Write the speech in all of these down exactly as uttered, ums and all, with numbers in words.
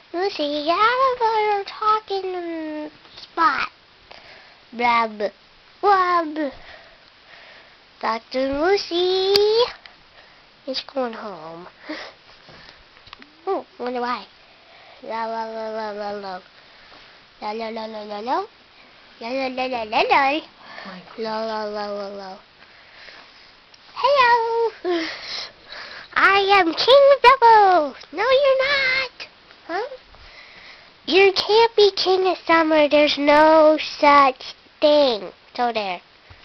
Lucy, get out of your talking spot. Blab. Blab. Doctor Lucy is going home. Oh, wonder why. La la la la la la. La la la la la la. La la la la la la. La la la la la. Hello. I am King Double. No, you're not. Huh? You can't be King of Summer. There's no such thing. So there.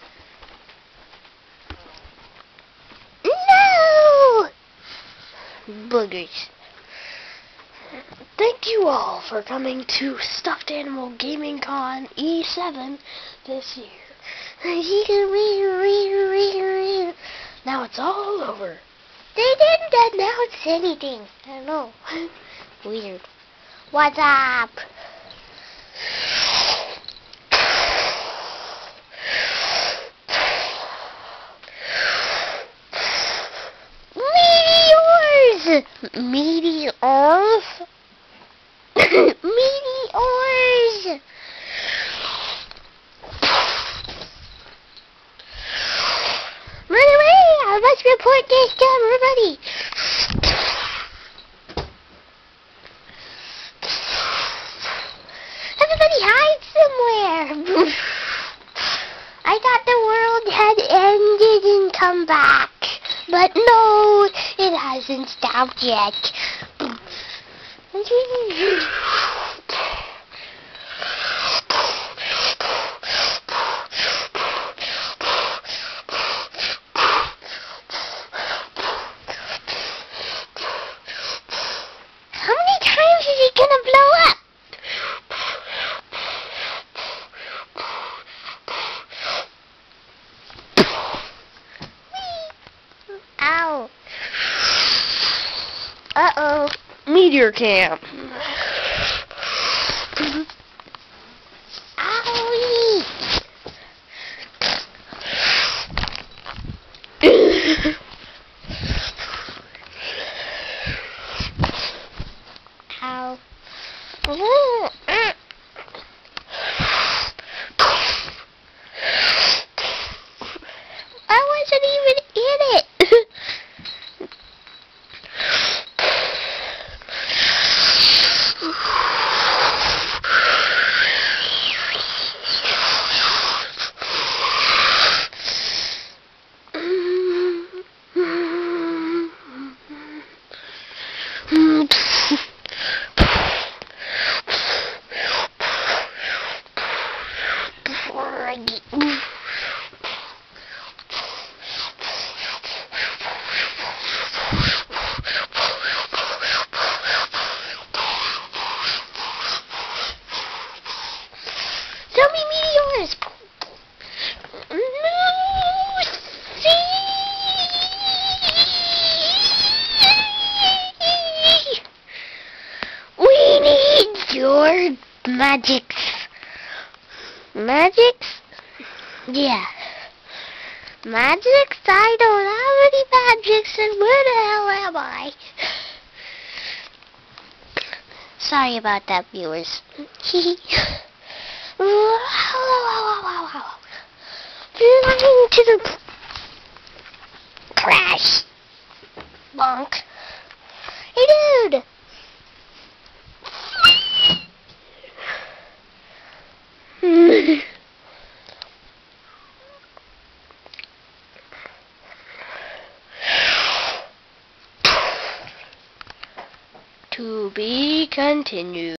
No! Boogers. Thank you all for coming to Stuffed Animal Gaming Con E seven this year. Now it's all over. They didn't announce anything. I don't know. Weird. What's up? Meteors! Meteors? Meteors! Run away! I must report this to everybody! Everybody hide somewhere! I thought the world had ended and come back. But no, it hasn't stopped yet. How many times is it gonna blow up? Ow. Uh-oh. Meteor Camp. Owie. Ow. I wasn't even in it. So many meteors! Lucy! We need your magics. Magics? Yeah. Magics? I don't have any magics, and where the hell am I? Sorry about that, viewers. Flying to the crash. Bonk. Hey, dude. To be continued.